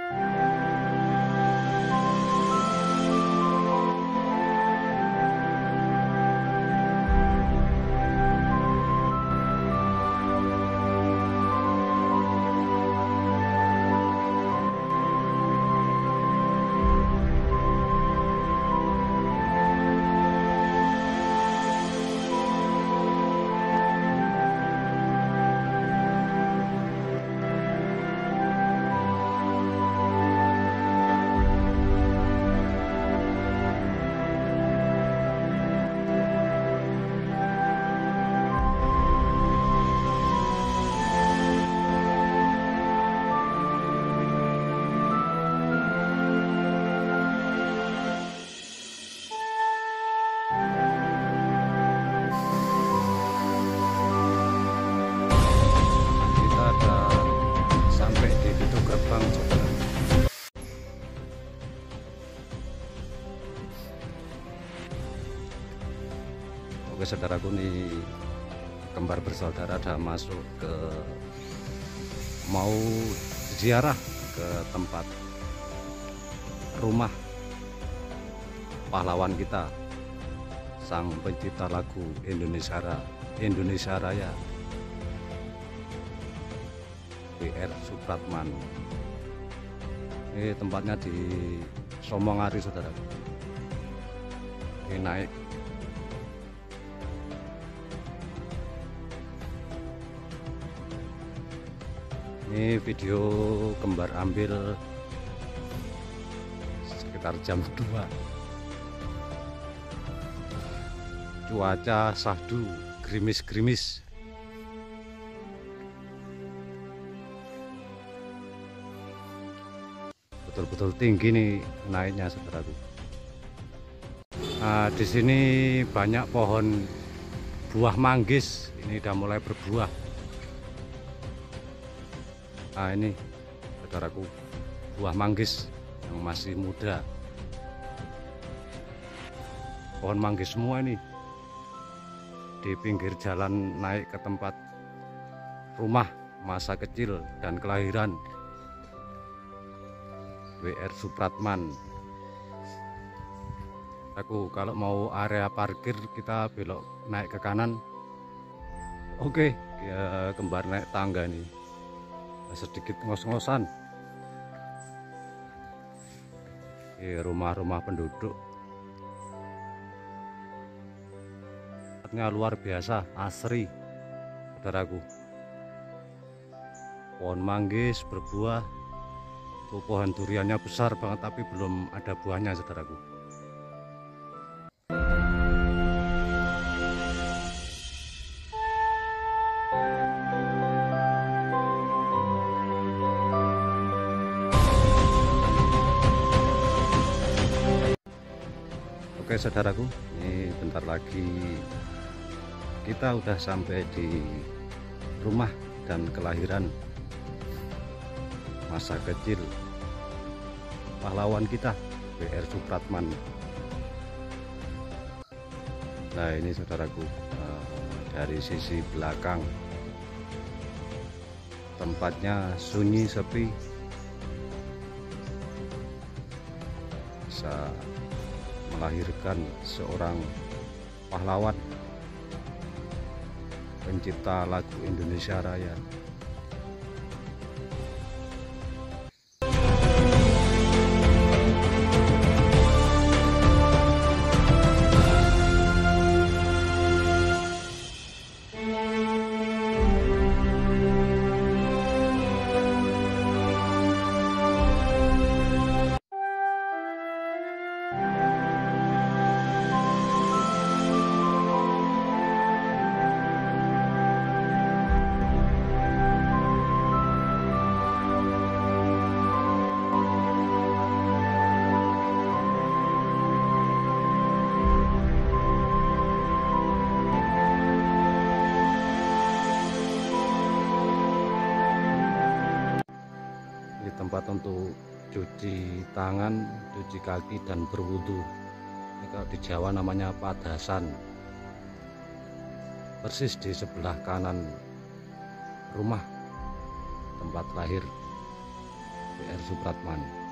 Oke saudaraku, nih kembar bersaudara ada masuk ke mau ziarah ke tempat rumah pahlawan kita, sang pencipta lagu Indonesia Raya, W.R. Supratman. Ini tempatnya di Somongari saudaraku. Ini naik ini video kembar ambil sekitar jam 2. Cuaca sahdu, gerimis-gerimis. Betul-betul tinggi nih naiknya saudaraku. Nah, di sini banyak pohon buah manggis, ini udah mulai berbuah. Nah ini saudaraku, buah manggis yang masih muda. Pohon manggis semua ini di pinggir jalan naik ke tempat rumah masa kecil dan kelahiran W.R. Supratman. Aku kalau mau area parkir kita belok naik ke kanan. Oke, ya kembar naik tangga nih. Sedikit ngos-ngosan. Rumah-rumah penduduk. Tempatnya luar biasa, asri saudaraku. Pohon manggis berbuah. Tuh pohon duriannya besar banget tapi belum ada buahnya saudaraku. Oke saudaraku, ini bentar lagi kita udah sampai di rumah dan kelahiran masa kecil pahlawan kita W.R. Supratman. Nah ini saudaraku, dari sisi belakang tempatnya sunyi sepi, bisa melahirkan seorang pahlawan pencipta lagu Indonesia Raya. Tempat untuk cuci tangan, cuci kaki dan berwudu. Ini kalau di Jawa namanya padasan. Persis di sebelah kanan rumah tempat lahir PR Supratman.